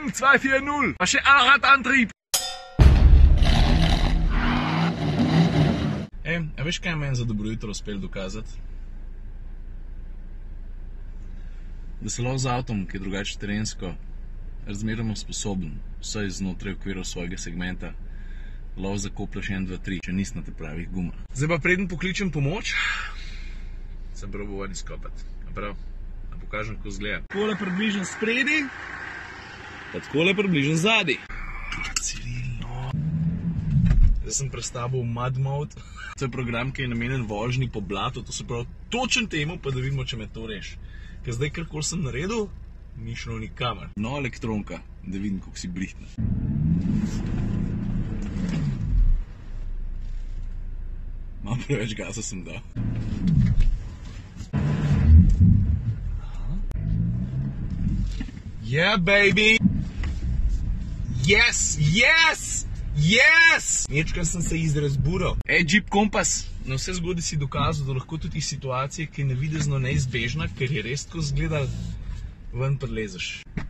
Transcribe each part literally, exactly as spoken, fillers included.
M dva štiri nula, pa še Allradantrieb. Ej, a veš, kaj je meni za dobro jutro uspel dokazati? Da se lahko z avtom, ki je drugače terensko, razmeroma sposoben, vsaj znotraj okvirov svojega segmenta, lahko zakopljaš en, dva, tri, če nisi na te pravih gumah. Zdaj pa preden pokličem pomoč, sem probal ven izkopati. A prav, da pokažem, kako izgleda. Takole približen spredi, pa takole približen zadaj. Cirilno. Zdaj sem prestavil v mud mode. To je program, ki je namenjen vožnji po blatu, to se pravi točen temu, pa da vidimo, če me to reš. Ker zdaj, karkoli sem naredil, ni šlo nikamor. No, elektronka, da vidim, kako si brihtna. Malo preveč gaza sem dal. Yeah, baby! Yes, yes! Yes! Nečkaj sem se izrazbural. Ej, Jeep Kompas, na vse zgodi si dokazal, da lahko tudi situacije, ki je navidezno neizbežna, ker je res tako zgledal, ven prelezeš.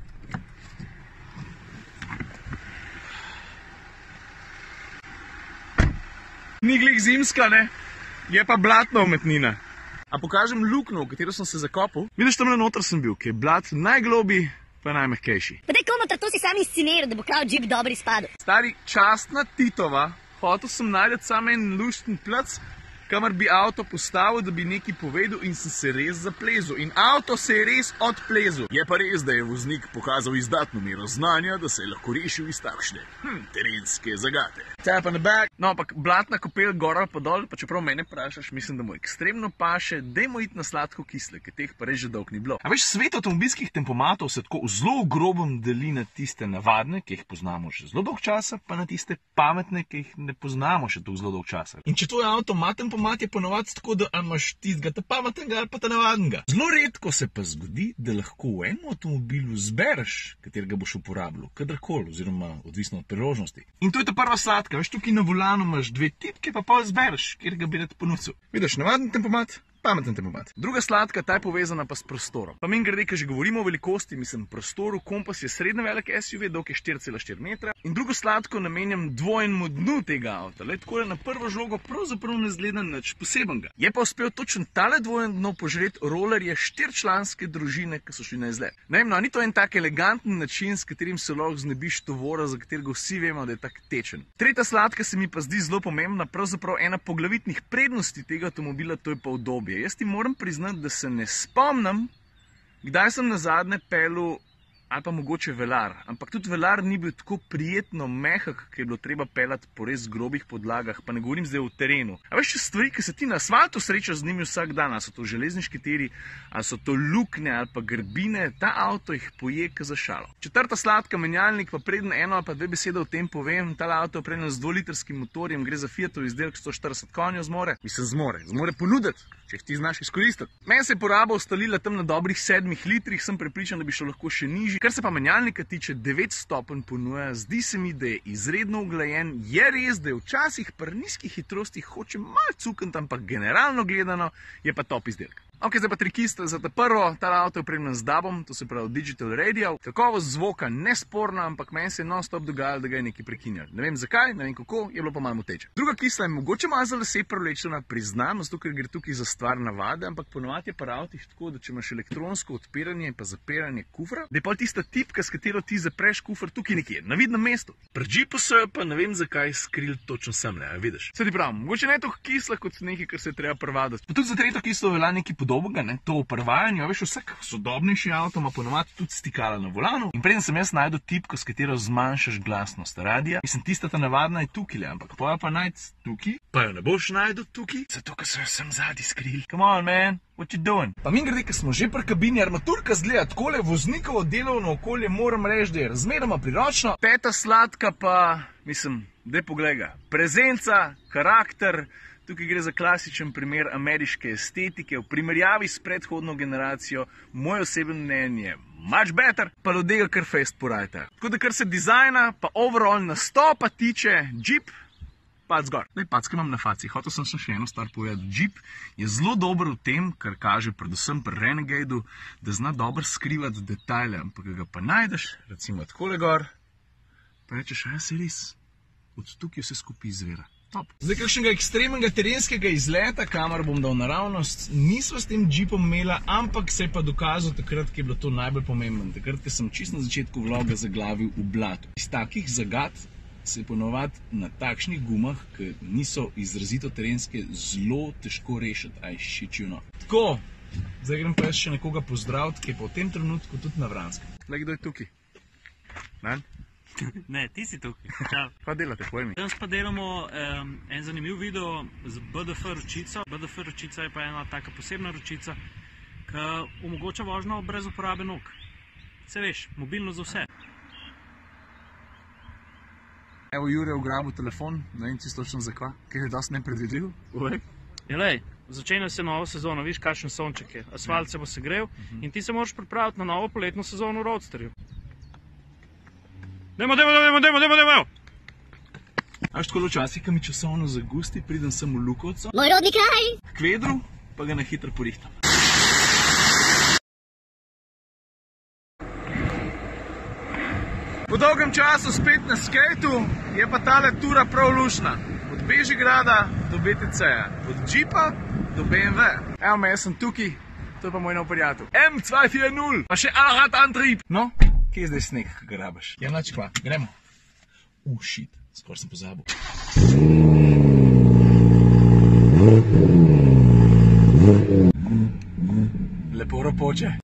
Ni glih zimska, ne? Je pa blatna umetnina. A pokažem luknjo, v katero sem se zakopal. Vidiš, tamle noter sem bil, ki je blat najglobi, pa najmehkejši. Pa daj, komotar, to si sam insceniral, da bo kao Jeep dobro izpadel. Stari, častna Titova, hotel sem najdeti samo en lušten plac, kamor bi avto postavil, da bi nekaj povedal in sem se res zaplezel. In avto se je res odplezel. Je pa res, da je voznik pokazal izdatno mero znanja, da se je lahko rešil iz takšne hm, terenske zagate. Tap on the back. No, ampak blatna kopel gor pa dol, pa čeprav mene vprašaš, mislim, da mu ekstremno paše, dajmo iti na sladko kisle, ker teh pa res že dolg ni bilo. A veš, svet avtomobilskih tempomatov se tako v zelo grobem deli na tiste navadne, ki jih poznamo že zelo dolg časa, pa na tiste pametne, ki jih ne poznamo še tako zelo dolg časa. In če tvoj avto ima tempomat, je ponovadi tako, da imaš tistega ta pametnega ali pa ta navadnega. Zelo redko se pa zgodi, da lahko v enem avtomobilu zbereš, katerega boš uporabljal, kadarkoli, oziroma odvisno od priložnosti. In to je ta prva sladka. Veš, tukaj na volanu imaš dve tipke, pa pol zbereš, kjer ga bi rad ponusil. Vidiš, navaden tempomat, pameten tempomat. Druga sladka, ta je povezana pa s prostorom. Pa mimogrede, ker že govorimo o velikosti, mislim, prostoru, Kompas je srednje velik S U V, dolg je štiri cela štiri metra. In drugo sladko namenjam dvojnemu dnu tega avta. Le tako je na prvo žlogo pravzaprav ne zgleda nič posebenega. Je pa uspel točno tale dvojen dno požreti rolerje štiričlanske družine, ki so šli na izlet. Ne vem, no, ni to en tak eleganten način, s katerim se lahko znebiš tovora, za katerega vsi vemo, da je tak tečen. Tretja sladka se mi pa zdi zelo pomembna, pravzaprav ena poglavitnih prednosti tega avtomobila, to je pa udobje. Jaz ti moram priznati, da se ne spomnim, kdaj sem nazadnje pelil ali pa mogoče velar, ampak tudi velar ni bil tako prijetno mehak, ki je bilo treba pelati po res grobih podlagah, pa ne govorim zdaj v terenu. A veš, stvari, ki se ti na asfaltu srečaš z njimi vsak dan, ali so to železniški tiri, ali so to luknje ali pa grbine, ta avto jih poje k za šalo. Četrta sladka, menjalnik, pa preden eno ali pa dve besede o tem povem, ta avto je opremljen z dvolitrskim motorjem, gre za Fiatov izdelek sto štirideset konjev zmore, mislim zmore, zmore ponuditi, če jih ti znaš izkoristiti. Meni se je poraba ustalila tam na dobrih sedmih litrih, sem prepričan, da bi šlo lahko še nižji. Kar se pa menjalnika tiče, devet stopenj ponuja, zdi se mi, da je izredno uglajen, je res, da je včasih pri nizkih hitrostih hoče malo cukniti, ampak generalno gledano je pa top izdelek. Ok, zdaj pa trikista za ta prvo, ta avto je opremljen z dubom, to se pravi digital radio. Kakovost zvoka nesporna, ampak meni se je non-stop dogajalo, da ga je nekaj prekinjal. Ne vem zakaj, ne vem kako, je bilo pa malo moteče. Druga kisla je mogoče malo za lase privlečena, priznam, zato ker gre tukaj za stvar navade, ampak ponovadi je pa avtih tako, da če imaš elektronsko odpiranje in pa zapiranje kufra, da je pa tista tipka, s katero ti zapreš kufr tukaj nekje, na vidnem mestu. Pri Jeepu so jo pa ne vem zakaj skril točno semle, a vidiš. Se ti pravim, mogoče ne toliko kisla kot nekaj, kar se je treba prevaditi. Pa tudi za tretjo kislo velja nekaj podobnega, ne, to v prvajanju, veš, vsak sodobnejši avto ima ponovadi tudi stikala na volanu. In preden sem jaz najdel tipko, s katero zmanjšaš glasnost radija, mislim, tista ta navadna je tukaj, ampak poja pa najti tukaj, pa jo ne boš najdel tukaj, zato ker so jo sem zadnji skrili. Come on, man, what you doing? Pa mimogrede, ker smo že pri kabini, armaturka zgleda takole, voznikovo delovno okolje moram reči, da je razmeroma priročno. Peta sladka pa, mislim, daj poglej ga, prezenca, karakter. Tukaj gre za klasičen primer ameriške estetike, v primerjavi s predhodno generacijo, moj osebno mnenje, much better, pa ljudega kar fest porajta. Tako da kar se dizajna, pa overall nastopa tiče, Jeep pac gor. Zdaj packe imam na faci. Hotel sem še eno stvar povedati. Jeep je zelo dober v tem, kar kaže predvsem pri Renegadu, da zna dobro skrivati detajle, ampak ga pa najdeš, recimo takole gor, pa rečeš, a si res, od tukaj vse skupaj izvira. Top. Zdaj, kakšnega ekstremnega terenskega izleta, kamor bom dal naravnost, nisva s tem Jeepom imela, ampak se je pa dokazal takrat, ki je bilo to najbolj pomembno. Takrat, ki sem čisto na začetku vloga zaglavil v blatu. Iz takih zagad se je ponovadi na takšnih gumah, ki niso izrazito terenske, zelo težko rešiti, aj šičino. Tako, zdaj grem pa jaz še nekoga pozdraviti, ki je pa v tem trenutku tudi na Vranskem. Glej, kdo je tukaj? Dan? Ne, ti si tukaj. Čau. Kaj delate, povej mi? Danes pa delamo um, en zanimiv video z B D F ročico. B D F ročica je pa ena taka posebna ročica, ki omogoča vožnjo brez uporabe nog. Se veš, mobilno za vse. Evo, Jure je ugrabil telefon, ne vem čisto točno zakva, ker je dosti nepredvidljiv. Uvej. Jelej, začenja se novo sezono, viš kakšen sonček je. Asfalt se bo segrel in ti se moraš pripraviti na novo poletno sezono v roadsterju. Dajmo, dajmo, dajmo, dajmo, dajmo, dajmo! A veš, tako včasih, ko mi časovno zagusti, pridem sem v Lukovco, Moj rodni kraj. k vedru, pa ga na hitro porihtam. Po dolgem času spet na skejtu, je pa tale tura prav lušna. Od Bežigrada do B T C-ja, od Jeepa do B M W. Evo me, jaz sem tukaj, to je pa moj nov prijatelj. M dva štiri nula, pa še Allrad antrieb. No, kje je zdaj sneg, ki ga rabiš? Ja, nič kva, gremo. Uh, shit, skoraj sem pozabil. Lepo ropoče.